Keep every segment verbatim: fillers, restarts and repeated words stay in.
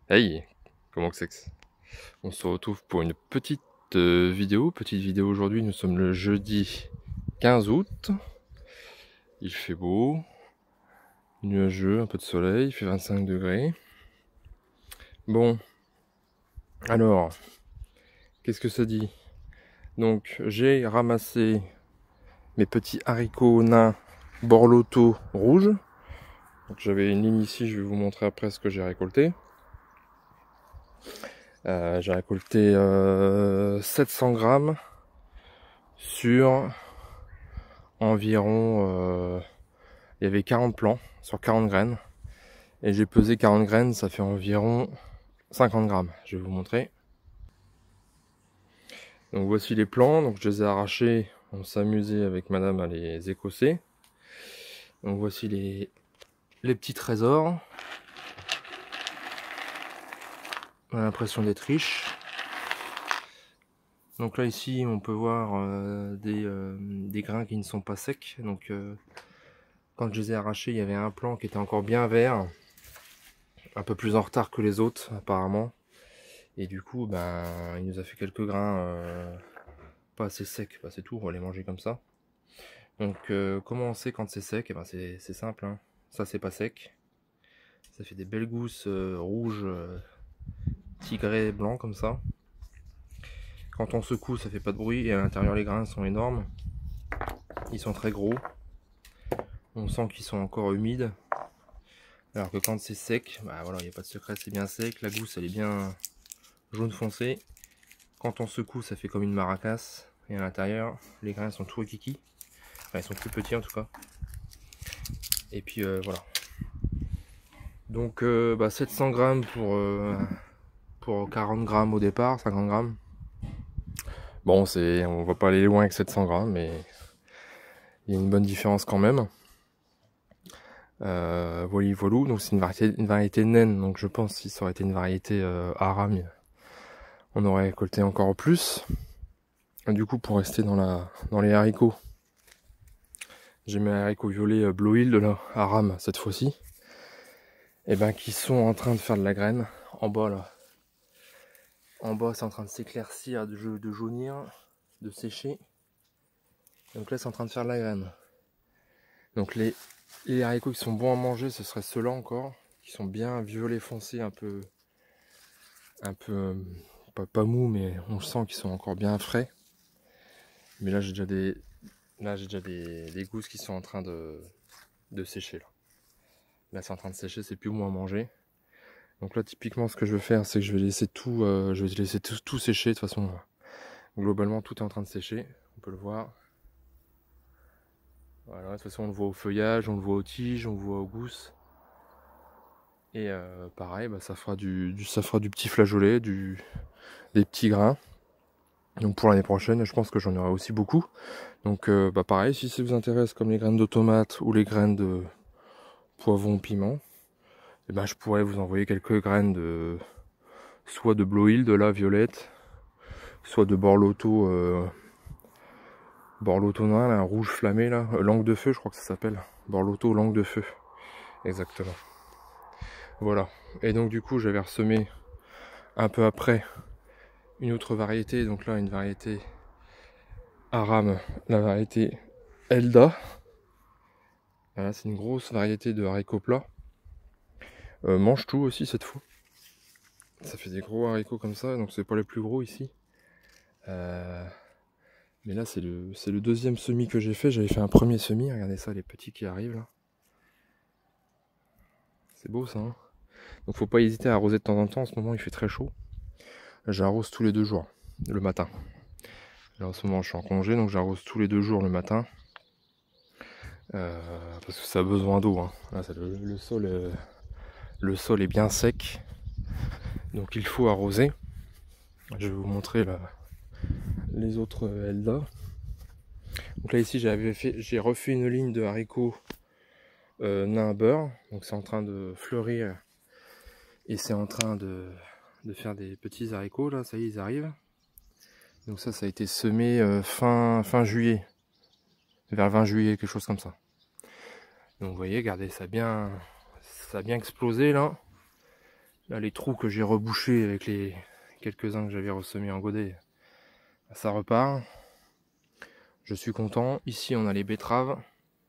Hey, comment que c'est que c'est? On se retrouve pour une petite euh, vidéo. Petite vidéo aujourd'hui, nous sommes le jeudi quinze août. Il fait beau, nuageux, un peu de soleil, il fait vingt-cinq degrés. Bon, alors, qu'est-ce que ça dit? Donc, j'ai ramassé mes petits haricots nains borloto rouges. Donc, j'avais une ligne ici, je vais vous montrer après ce que j'ai récolté. Euh, j'ai récolté euh, sept cents grammes sur environ... Euh, il y avait quarante plants sur quarante graines. Et j'ai pesé quarante graines, ça fait environ cinquante grammes. Je vais vous montrer. Donc voici les plants. Donc je les ai arrachés. On s'amusait avec madame à les écosser. Donc voici les, les petits trésors. On a l'impression d'être riche. Donc là ici on peut voir euh, des, euh, des grains qui ne sont pas secs. Donc euh, quand je les ai arrachés, il y avait un plant qui était encore bien vert. Un peu plus en retard que les autres apparemment. Et du coup ben il nous a fait quelques grains euh, pas assez secs. Bah, c'est tout, on va les manger comme ça. Donc euh, comment on sait quand c'est sec? Eh ben, c'est simple, hein. Ça c'est pas sec. Ça fait des belles gousses euh, rouges, euh, tigrées, blancs comme ça. Quand on secoue, ça fait pas de bruit et à l'intérieur les grains sont énormes. Ils sont très gros. On sent qu'ils sont encore humides. Alors que quand c'est sec, bah voilà, il n'y a pas de secret, c'est bien sec. La gousse elle est bien jaune foncé. Quand on secoue, ça fait comme une maracasse. Et à l'intérieur, les grains sont tout kiki. Enfin, ils sont plus petits en tout cas. Et puis euh, voilà. Donc euh, bah, sept cents grammes pour, euh, pour quarante grammes au départ, cinquante grammes. Bon, c'est, on va pas aller loin avec sept cents grammes, mais il y a une bonne différence quand même. Euh, voilà, voilà. Donc c'est une variété, une variété naine, donc je pense que si ça aurait été une variété euh, arabe, on aurait récolté encore plus. Et du coup, pour rester dans, la, dans les haricots, j'ai mes haricots violets euh, Blue de la Aram cette fois-ci. Et ben qui sont en train de faire de la graine en bas là. En bas c'est en train de s'éclaircir, de, de jaunir, de sécher. Donc là c'est en train de faire de la graine. Donc les, les haricots qui sont bons à manger, ce serait ceux-là encore, qui sont bien violet foncé, un peu, un peu pas, pas mou, mais on sent qu'ils sont encore bien frais. Mais là j'ai déjà des, là j'ai déjà des, des gousses qui sont en train de, de sécher là. Là c'est en train de sécher, c'est plus bon à manger. Donc là typiquement ce que je vais faire, c'est que je vais laisser tout, euh, je vais laisser tout, tout sécher. De toute façon, globalement tout est en train de sécher, on peut le voir. Voilà, de toute façon on le voit au feuillage, on le voit aux tiges, on le voit aux gousses. Et euh, pareil, bah, ça fera du, du, ça fera du petit flageolet, du, des petits grains. Donc pour l'année prochaine, je pense que j'en aurai aussi beaucoup. Donc euh, bah pareil, si ça vous intéresse, comme les graines de tomates ou les graines de poivron, piment, et ben je pourrais vous envoyer quelques graines de soit de Blue de la violette, soit de Borloto, euh, Borloto nain, là, un rouge flammé là, euh, langue de feu, je crois que ça s'appelle. Borloto langue de feu, exactement. Voilà. Et donc du coup, j'avais ressemé un peu après une autre variété, donc là une variété Aram, la variété Elda. Voilà, c'est une grosse variété de haricots plats. Euh, mange tout aussi cette fois. Ça fait des gros haricots comme ça, donc c'est pas les plus gros ici. Euh, mais là c'est le, c'est le deuxième semis que j'ai fait. J'avais fait un premier semis, regardez ça, les petits qui arrivent là. C'est beau ça, hein. Donc faut pas hésiter à arroser de temps en temps, en ce moment il fait très chaud. J'arrose tous les deux jours, le matin. Là en ce moment je suis en congé, donc j'arrose tous les deux jours le matin. Euh, parce que ça a besoin d'eau, hein. Là, le, le, sol, euh, le sol est bien sec, donc il faut arroser. Je vais vous montrer là, les autres Elda. Donc là ici j'avais fait, j'ai refait une ligne de haricots euh, nain beurre, donc c'est en train de fleurir et c'est en train de, de faire des petits haricots là, ça y est ils arrivent. Donc ça ça a été semé euh, fin, fin juillet, vers le vingt juillet, quelque chose comme ça. Donc vous voyez, regardez, ça a bien, ça a bien explosé là. Là, les trous que j'ai rebouchés avec les quelques-uns que j'avais ressemés en godet, ça repart. Je suis content. Ici, on a les betteraves.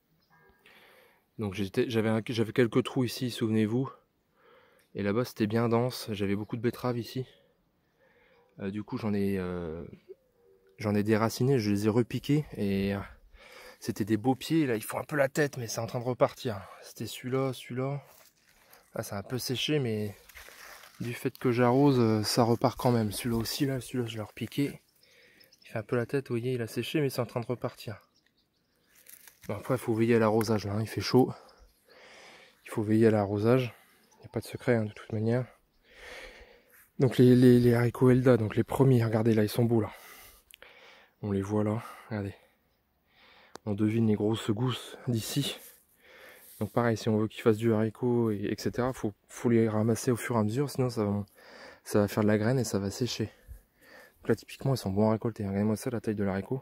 Donc j'avais j'avais quelques trous ici, souvenez-vous. Et là-bas, c'était bien dense. J'avais beaucoup de betteraves ici. Euh, du coup, j'en ai, euh, j'en ai déraciné. Je les ai repiqués. Et euh, c'était des beaux pieds. Là, ils font un peu la tête, mais c'est en train de repartir. C'était celui-là, celui-là. Là, c'est un peu séché, mais du fait que j'arrose, ça repart quand même. Celui-là aussi, là, celui-là, je l'ai repiqué. Il fait un peu la tête, vous voyez, il a séché, mais c'est en train de repartir. Bon, après, il faut veiller à l'arrosage. Hein. Il fait chaud. Il faut veiller à l'arrosage. Il n'y a pas de secret, hein, de toute manière. Donc les, les, les haricots Elda, donc les premiers, regardez là, ils sont beaux là. On les voit là, regardez. On devine les grosses gousses d'ici. Donc pareil, si on veut qu'ils fassent du haricot, et, etc., faut, faut les ramasser au fur et à mesure, sinon ça va, ça va faire de la graine et ça va sécher. Donc là, typiquement, ils sont bons à récolter. Regardez-moi ça, la taille de l'haricot.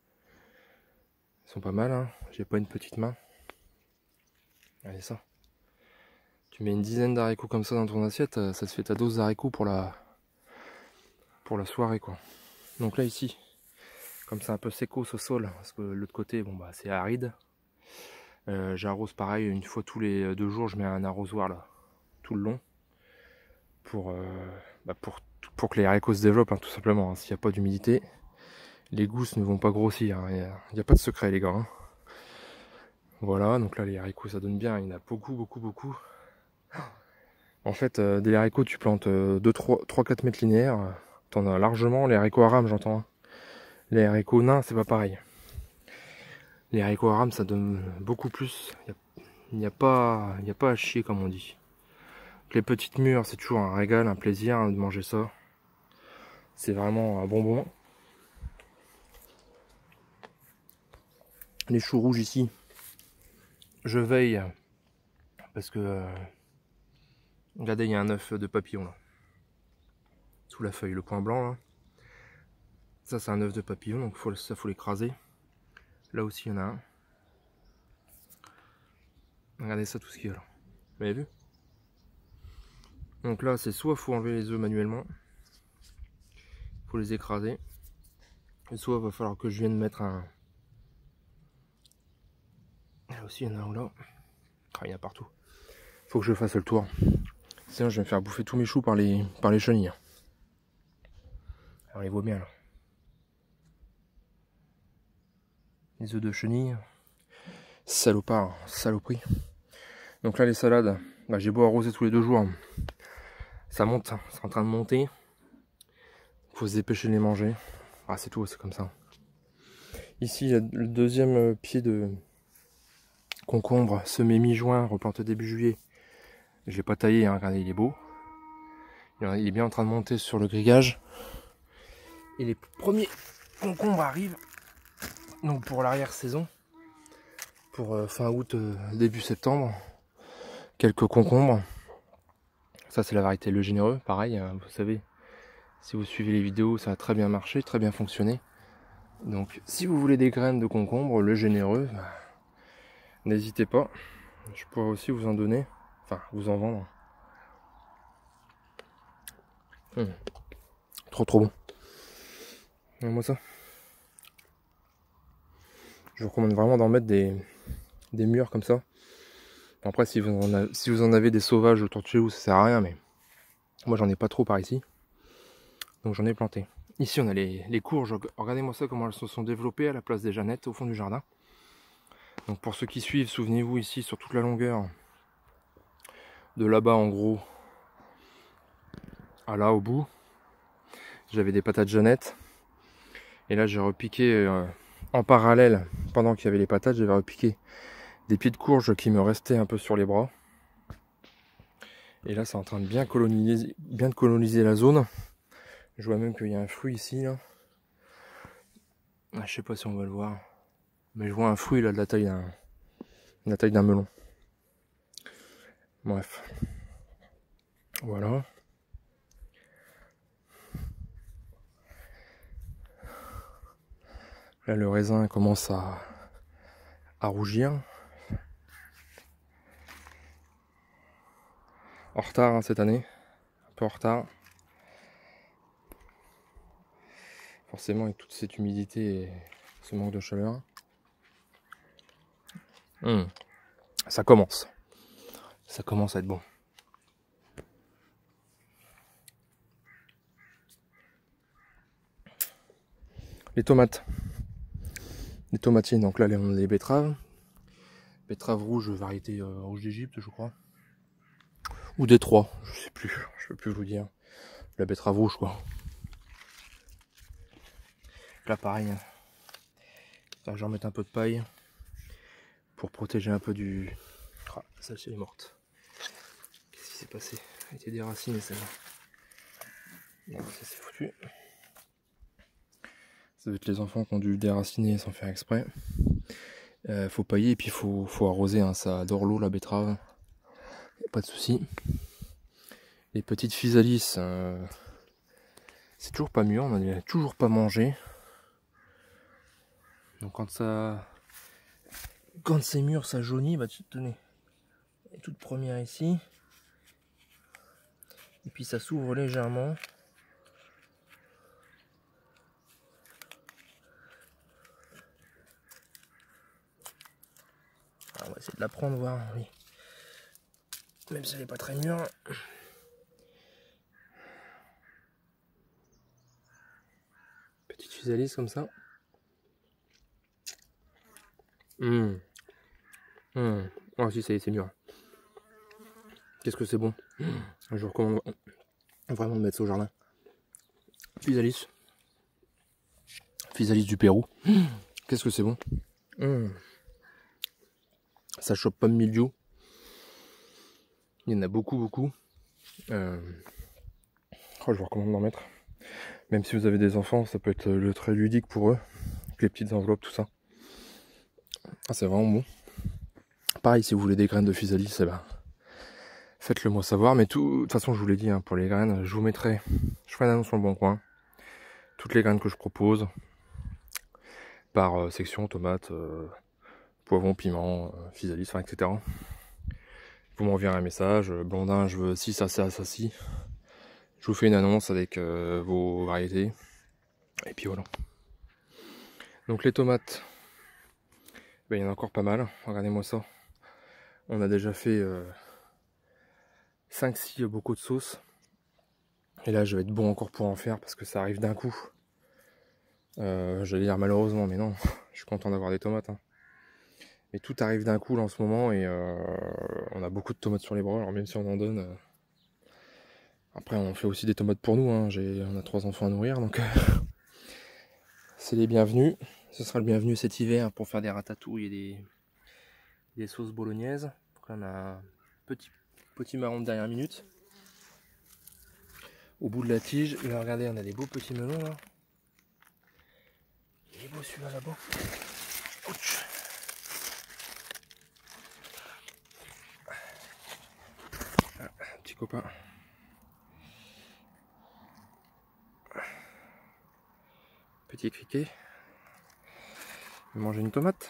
Ils sont pas mal, hein. J'ai pas une petite main. Regardez ça. Tu mets une dizaine d'haricots comme ça dans ton assiette, ça te fait ta dose d'haricots pour la, pour la soirée, quoi. Donc là, ici, comme c'est un peu séco ce sol, parce que l'autre côté, bon bah c'est aride. Euh, J'arrose pareil, une fois tous les deux jours, je mets un arrosoir là, tout le long, pour, euh, bah, pour, pour que les haricots se développent, hein, tout simplement. Hein. S'il n'y a pas d'humidité, les gousses ne vont pas grossir. Il hein. n'y a, a pas de secret, les gars. Hein. Voilà, donc là, les haricots, ça donne bien. Il y en a beaucoup, beaucoup, beaucoup. En fait, euh, des haricots, tu plantes euh, deux, trois, quatre mètres linéaires. T'en as largement. Les haricots à rame, j'entends. Hein. Les haricots nains, c'est pas pareil. Les haricots à rame, ça donne beaucoup plus. Il n'y a, a, pas, a pas à chier, comme on dit. Les petites mûres, c'est toujours un régal, un plaisir hein, de manger ça. C'est vraiment un bonbon. Les choux rouges ici, je veille parce que euh, regardez, il y a un œuf de papillon là sous la feuille, le point blanc là. Ça c'est un œuf de papillon, donc faut, ça faut l'écraser. Là aussi il y en a un. Regardez ça, tout ce qu'il y a là. Vous avez vu? Donc là c'est soit faut enlever les œufs manuellement, faut les écraser, et soit il va falloir que je vienne mettre un. Là aussi il y en a un là. Ah, il y en a partout. Faut que je fasse le tour. Sinon je vais me faire bouffer tous mes choux par les, par les chenilles. On les voit bien là. Les œufs de chenilles. Salopard, saloperie. Donc là les salades, bah, j'ai beau arroser tous les deux jours. Ça monte, c'est en train de monter. Faut se dépêcher de les manger. Ah c'est tout, c'est comme ça. Ici il y a le deuxième pied de concombre semé mi-juin, replanté début juillet. Je l'ai pas taillé, hein, regardez, il est beau. Il est bien en train de monter sur le grillage. Et les premiers concombres arrivent. Donc pour l'arrière-saison. Pour euh, fin août, euh, début septembre. Quelques concombres. Ça c'est la variété Le Généreux. Pareil, hein, vous savez, si vous suivez les vidéos, ça a très bien marché, très bien fonctionné. Donc si vous voulez des graines de concombre, Le Généreux, bah, n'hésitez pas. Je pourrais aussi vous en donner. Enfin, vous en vendre. Hum. Trop trop bon. Moi ça. Je vous recommande vraiment d'en mettre des, des murs comme ça. Après, si vous, en avez, si vous en avez des sauvages autour de chez vous, ça sert à rien, mais moi j'en ai pas trop par ici. Donc j'en ai planté. Ici on a les, les courges. Regardez-moi ça, comment elles se sont développées à la place des Jeannettes au fond du jardin. Donc pour ceux qui suivent, souvenez-vous ici sur toute la longueur de là-bas en gros à là au bout, j'avais des patates Jeannettes. Et là j'ai repiqué euh, en parallèle, pendant qu'il y avait les patates, j'avais repiqué des pieds de courge qui me restaient un peu sur les bras. Et là c'est en train de bien coloniser, bien de coloniser la zone. Je vois même qu'il y a un fruit ici là. Ah, je sais pas si on va le voir. Mais je vois un fruit là de la taille d'un de la taille d'un melon. Bref. Voilà. Là le raisin commence à, à rougir. En retard hein, cette année. peu en retard. Forcément avec toute cette humidité et ce manque de chaleur. Mmh. Ça commence. Ça commence à être bon. Les tomates. Les tomatines, donc là on a les betteraves. Betteraves rouges, variété euh, rouge d'Égypte je crois. Ou Détroit, je sais plus, je peux plus vous dire. La betterave rouge quoi. Là pareil, je vais remettre un peu de paille pour protéger un peu du... Ah, celle-ci est morte. Qu'est-ce qui s'est passé? Elle a été déracinée celle-là. Non, ça c'est foutu. Ça va être les enfants qui ont dû déraciner sans faire exprès. Euh, faut pailler et puis faut, faut arroser, hein. Ça adore l'eau la betterave. Pas de souci. Les petites physalis, euh, c'est toujours pas mûr, on n'a toujours pas mangé. Donc quand ça, quand c'est mûr, ça jaunit. Bah tu tenez, elle est toute première ici. Et puis ça s'ouvre légèrement. Alors on va essayer de la prendre, voir. Oui. Même si elle n'est pas très mûre. Petite physalis comme ça. Mmh. Mmh. Ah si, ça y est, c'est mûr. Qu'est-ce que c'est bon. Je vous recommande vraiment de mettre ça au jardin. Physalis. Physalis du Pérou. Qu'est-ce que c'est bon. Mmh. Ça chope pas de mildiou. Il y en a beaucoup, beaucoup. Euh... Oh, je vous recommande d'en mettre. Même si vous avez des enfants, ça peut être le très ludique pour eux. Avec les petites enveloppes, tout ça. Ah, c'est vraiment bon. Pareil, si vous voulez des graines de physalis, eh ben, faites-le moi savoir. Mais tout, de toute façon, je vous l'ai dit, hein, pour les graines, je vous mettrai, je ferai une annonce sur le Bon Coin. Toutes les graines que je propose, par euh, section, tomates, euh, poivron, piment, euh, physalis, enfin, et cetera. Vous m'enverrez un message, euh, Blondin, je veux ci, ça, ça, ça, ci. Je vous fais une annonce avec euh, vos variétés. Et puis voilà. Donc les tomates, ben, il y en a encore pas mal. Regardez-moi ça. On a déjà fait euh, cinq six bocaux de sauce. Et là, je vais être bon encore pour en faire parce que ça arrive d'un coup. Euh, J'allais dire malheureusement, mais non. Je suis content d'avoir des tomates. Hein. Mais tout arrive d'un coup là en ce moment et euh, on a beaucoup de tomates sur les bras. Alors même si on en donne... Euh... Après, on fait aussi des tomates pour nous. Hein. On a trois enfants à nourrir, donc... C'est les bienvenus. Ce sera le bienvenu cet hiver pour faire des ratatouilles et des, des sauces bolognaises. Donc là, on a un petit, petit marron de dernière minute. Au bout de la tige, là, regardez, on a des beaux petits melons là. Il est beau celui-là là-bas. Ouch. Ah, un petit copain. Petit criquet. Il mange une tomate.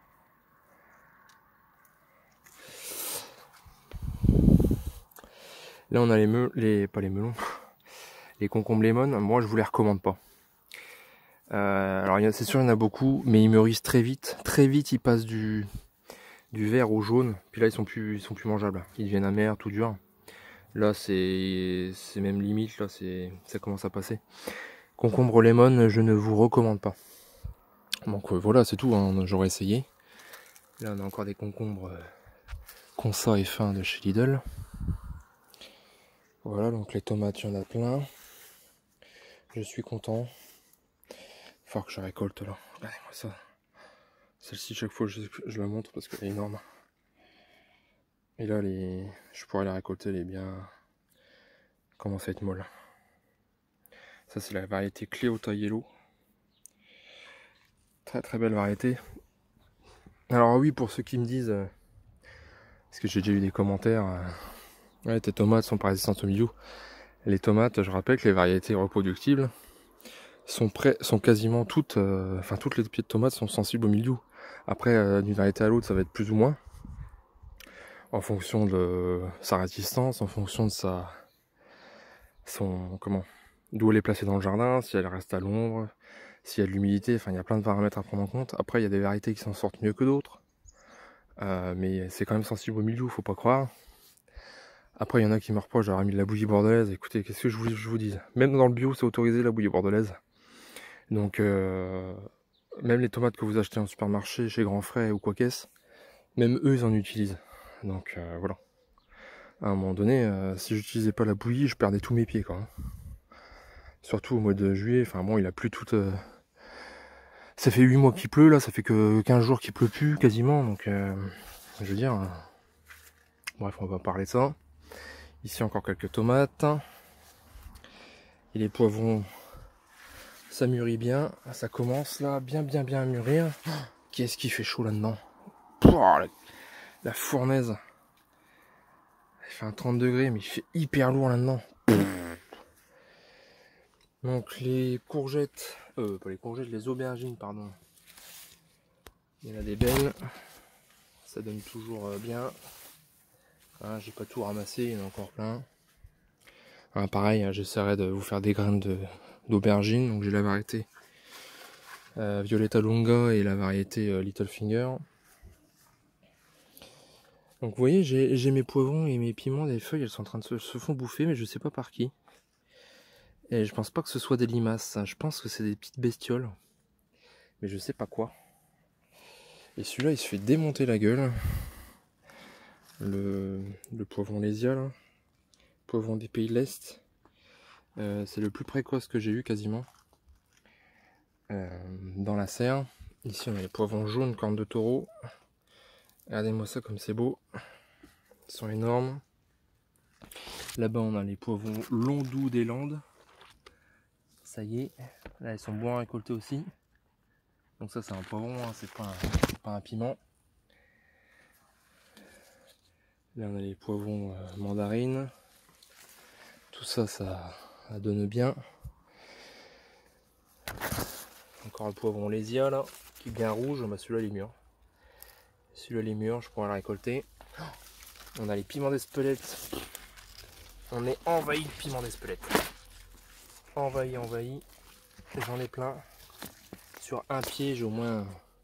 Là on a les melons, les pas les melons, les concombres lemon. Moi je vous les recommande pas. Euh, alors c'est sûr il y en a beaucoup, mais ils mûrissent très vite. Très vite ils passent du du vert au jaune. Puis là ils sont plus ils sont plus mangeables. Ils deviennent amers, tout dur. Là c'est c'est même limite. Là c'est ça commence à passer. Concombre lemon, je ne vous recommande pas. Donc euh, voilà, c'est tout, hein, j'aurais essayé. Là on a encore des concombres euh, consa et fins de chez Lidl. Voilà, donc les tomates, il y en a plein. Je suis content. Il va falloir que je récolte là. Regardez-moi ça. Celle-ci, chaque fois je, je la montre parce qu'elle est énorme. Et là, les, je pourrais la récolter, elle est bien... commence à être molle. Ça, c'est la variété Cleota Yellow. Très très belle variété. Alors oui, pour ceux qui me disent, euh, parce que j'ai déjà eu des commentaires, euh, ouais, tes tomates sont pas résistantes au mildiou. Les tomates, je rappelle que les variétés reproductibles sont, prêts, sont quasiment toutes, euh, enfin toutes les pieds de tomates sont sensibles au mildiou. Après, euh, d'une variété à l'autre, ça va être plus ou moins, en fonction de sa résistance, en fonction de sa, son, comment, d'où elle est placée dans le jardin, si elle reste à l'ombre, s'il y a de l'humidité, enfin il y a plein de paramètres à prendre en compte. Après il y a des variétés qui s'en sortent mieux que d'autres, euh, mais c'est quand même sensible au mildiou, faut pas croire. Après il y en a qui me reprochent d'avoir mis de la bouillie bordelaise. Écoutez, qu'est-ce que je voulais que je vous dise, même dans le bio c'est autorisé la bouillie bordelaise. Donc euh, même les tomates que vous achetez en supermarché, chez Grand Frais ou quoi qu'est-ce, même eux ils en utilisent. Donc euh, voilà. À un moment donné, euh, si j'utilisais pas la bouillie, je perdais tous mes pieds quoi. Surtout au mois de juillet, enfin bon il a plu toute... Euh... Ça fait huit mois qu'il pleut, là ça fait que quinze jours qu'il pleut plus quasiment, donc euh, je veux dire... Euh... Bref, on va pas parler de ça. Ici encore quelques tomates. Et les poivrons, ça mûrit bien. Ça commence là, bien bien bien à mûrir. Oh, qu'est-ce qui fait chaud là-dedans? La, la fournaise. Il fait un trente degrés, mais il fait hyper lourd là-dedans. Donc les courgettes, euh, pas les courgettes, les aubergines, pardon. Il y en a des belles. Ça donne toujours bien. Hein, j'ai pas tout ramassé, il y en a encore plein. Hein, pareil, j'essaierai de vous faire des graines d'aubergines. De, donc j'ai la variété euh, Violetta Lunga et la variété euh, Little Finger. Donc vous voyez, j'ai mes poivrons et mes piments, les feuilles, elles sont en train de se, se font bouffer, mais je sais pas par qui. Et je pense pas que ce soit des limaces, je pense que c'est des petites bestioles. Mais je sais pas quoi. Et celui-là, il se fait démonter la gueule. Le, le poivron lésia, là. Poivron des pays de l'Est. Euh, c'est le plus précoce que j'ai eu quasiment. Euh, dans la serre. Ici, on a les poivrons jaunes, cornes de taureau. Regardez-moi ça comme c'est beau. Ils sont énormes. Là-bas, on a les poivrons longs doux des Landes. Ça y est, là ils sont bons à récolter aussi. Donc ça c'est un poivron, hein, c'est pas, pas un piment. Là on a les poivrons euh, mandarines. Tout ça, ça, ça donne bien. Encore le poivron lésia là, qui est bien rouge. Bah, celui-là il est mûr. Celui-là il est mûr, je pourrais le récolter. On a les piments d'Espelette. On est envahi de piments d'Espelette. Envahi, envahi. J'en ai plein. Sur un pied, j'ai au moins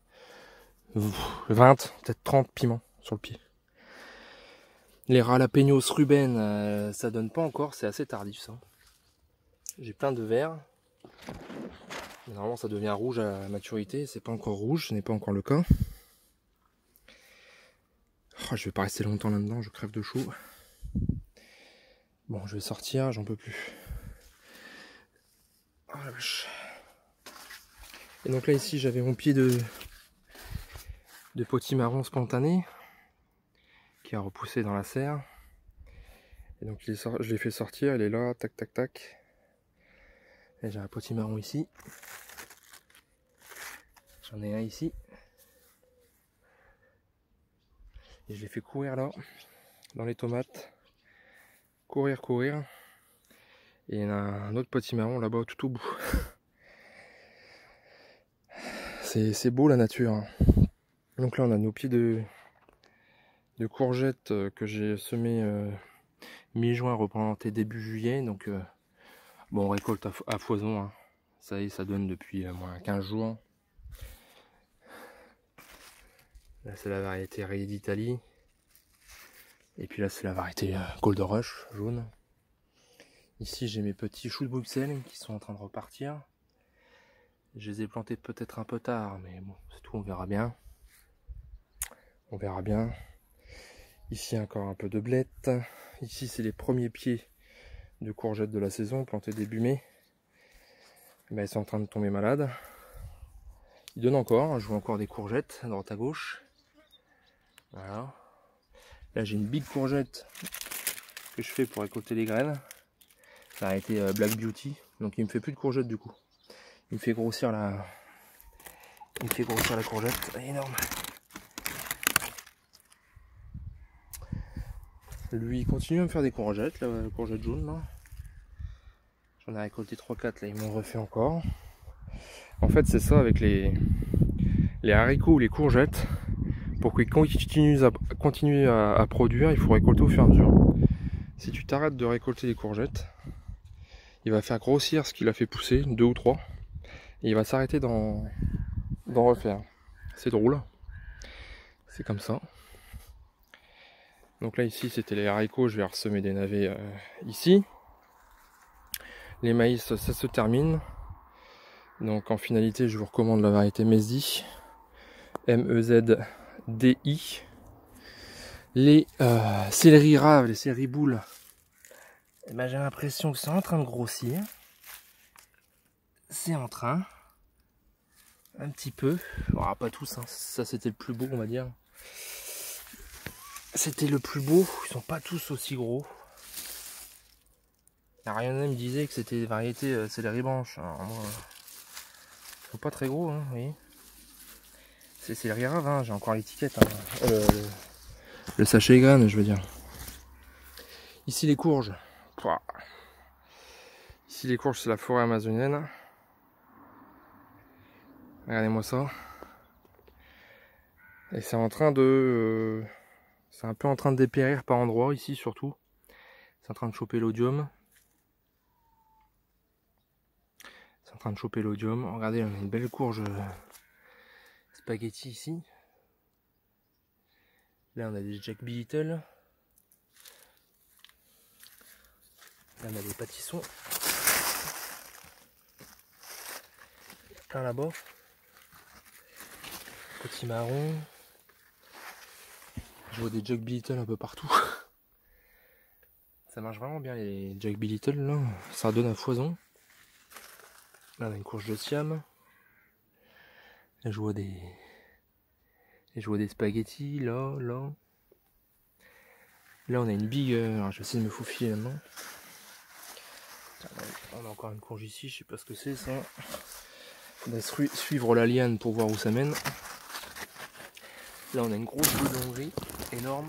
vingt, peut-être trente piments sur le pied. Les jalapenos Ruben, euh, ça donne pas encore, c'est assez tardif ça. J'ai plein de verts. Normalement ça devient rouge à la maturité, c'est pas encore rouge, ce n'est pas encore le cas. Oh, je vais pas rester longtemps là-dedans, je crève de chaud. Bon, je vais sortir, j'en peux plus. Oh la vache. Et donc là ici j'avais mon pied de, de potimarron spontané qui a repoussé dans la serre. Et donc il est sort... je l'ai fait sortir, il est là, tac tac tac. Et j'ai un potimarron ici. J'en ai un ici. Et je l'ai fait courir là, dans les tomates. Courir, courir. Et il y en a un autre potimarron là-bas tout au bout. C'est beau la nature. Hein. Donc là on a nos pieds de, de courgettes que j'ai semé euh, mi-juin, replanté début juillet. Donc euh, bon, on récolte à, à foison. Hein. Ça y est, ça donne depuis euh, moins quinze jours. Là c'est la variété Rayée d'Italie. Et puis là c'est la variété euh, Gold Rush jaune. Ici j'ai mes petits choux de Bruxelles qui sont en train de repartir. Je les ai plantés peut-être un peu tard, mais bon, c'est tout, on verra bien. On verra bien. Ici encore un peu de blette. Ici c'est les premiers pieds de courgettes de la saison, plantés début mai. Ben, ils sont en train de tomber malades. Ils donnent encore, je vois encore des courgettes à droite à gauche. Voilà. Là j'ai une big courgette que je fais pour récolter les graines. Ça a été Black Beauty, donc il me fait plus de courgettes du coup. Il me fait grossir la, il me fait grossir la courgette, elle est énorme. Lui il continue à me faire des courgettes, la courgette jaune là. J'en ai récolté trois quatre, là ils m'ont refait encore. En fait c'est ça avec les, les haricots ou les courgettes. Pour qu'ils continuent, à, continuent à, à produire, il faut récolter au fur et à mesure. Si tu t'arrêtes de récolter les courgettes, il va faire grossir ce qu'il a fait pousser, deux ou trois, et il va s'arrêter d'en d'en refaire. C'est drôle, c'est comme ça. Donc là ici c'était les haricots, je vais ressemer des navets euh, ici. Les maïs ça se termine. Donc en finalité je vous recommande la variété Mezdi, M E Z D I. Les euh, céleri raves, les céleri boules, eh ben, j'ai l'impression que c'est en train de grossir. C'est en train. Un petit peu. Oh, pas tous, hein. Ça c'était le plus beau on va dire. C'était le plus beau, ils sont pas tous aussi gros. Ariana me disait que c'était des variétés euh, céleri branche. Alors moi, ils sont pas très gros, hein, vous voyez. C'est céleri rave, hein, j'ai encore l'étiquette. Hein. Euh, le, le sachet graines, je veux dire. Ici les courges. Pouah. Ici les courges, c'est la forêt amazonienne. Regardez-moi ça. Et c'est en train de... Euh, c'est un peu en train de dépérir par endroits, ici surtout. C'est en train de choper l'odium. C'est en train de choper l'odium. Regardez, on a une belle courge spaghetti ici. Là, on a des Jack B. Little. Là, on a des pâtissons. Plein là-bas. Petit marron. Je vois des Jack B. Little un peu partout. Ça marche vraiment bien les Jack B. Little là. Ça donne à foison. Là on a une courge de Siam. Là je vois des. Et je vois des spaghettis là, là. Là on a une big. Alors je vais essayer de me faufiler là-dedans. On a encore une courge ici, je sais pas ce que c'est ça. Faudrait suivre la liane pour voir où ça mène. Là on a une grosse boulonnerie énorme.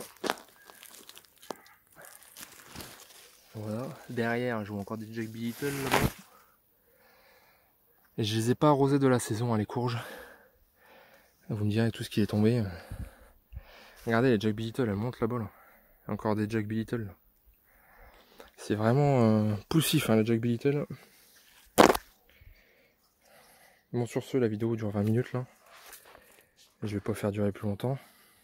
Voilà. Derrière je vois encore des Jack B. Little là-bas. Et je les ai pas arrosés de la saison hein, les courges. Vous me direz tout ce qui est tombé. Regardez les Jack B. Little, elles montent là-bas là. Encore des Jack B. Little. C'est vraiment euh, poussif hein, les Jack B. Little. Bon sur ce la vidéo dure vingt minutes là. Je vais pas faire durer plus longtemps.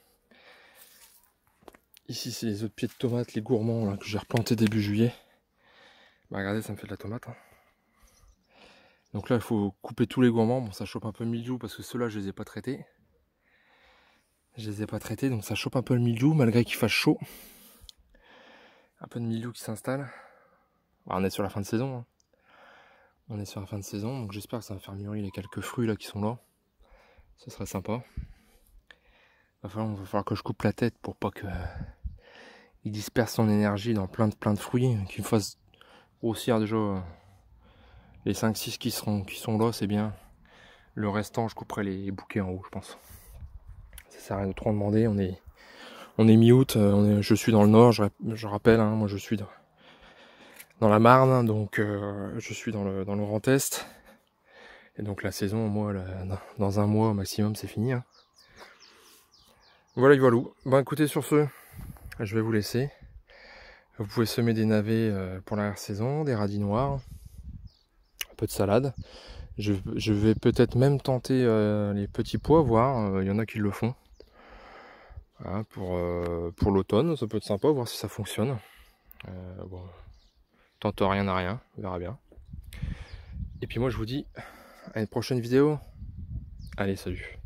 Ici c'est les autres pieds de tomates, les gourmands là, que j'ai replanté début juillet. Bah regardez ça me fait de la tomate. Hein. Donc là il faut couper tous les gourmands. Bon ça chope un peu le mildiou parce que ceux-là je les ai pas traités. Je les ai pas traités donc ça chope un peu le mildiou malgré qu'il fasse chaud. Un peu de mildiou qui s'installe. Bah, on est sur la fin de saison. Hein. On est sur la fin de saison donc j'espère que ça va faire mûrir les quelques fruits là qui sont là. Ce serait sympa. Il va falloir, va falloir que je coupe la tête pour pas que euh, il disperse son énergie dans plein de plein de fruits, qu'il me fasse grossir déjà euh, les cinq six qui seront qui sont là, c'est bien. Le restant, je couperai les bouquets en haut, je pense. Ça sert à rien de trop en demander. On est on est mi-août, euh, je suis dans le nord, je, je rappelle, hein, moi je suis dans, dans la Marne, donc euh, je suis dans le dans le Grand Est. Et donc la saison, moi, là, dans un mois au maximum, c'est fini. Hein. Voilà, voilà. Bon, écoutez, sur ce, je vais vous laisser. Vous pouvez semer des navets pour l'arrière-saison, des radis noirs, un peu de salade. Je, je vais peut-être même tenter euh, les petits pois, voir. Il y en a qui le font. Voilà, pour euh, pour l'automne, ça peut être sympa, voir si ça fonctionne. Euh, bon, tente rien à rien, on verra bien. Et puis moi, je vous dis à une prochaine vidéo. Allez, salut.